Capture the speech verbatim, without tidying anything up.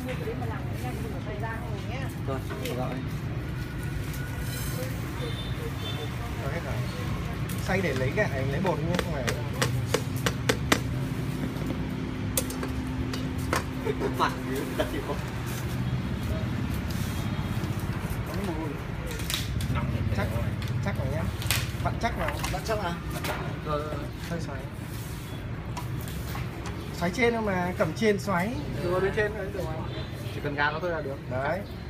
mua cái đấy mà làm nhanh thì một thời gian rồi nhé. Rồi, gọi. Rồi hết rồi. Xay để lấy cái lấy bột nhé, không phải. Mặt đặt chịu không? Chắc chắc rồi nhá. Vặn chắc vào. Vặn chắc à? Rồi, Hơi xoáy. Xoáy trên thôi mà, cầm trên xoáy. rồi bên trên thôi, chỉ cần gạt nó thôi là được. Đấy.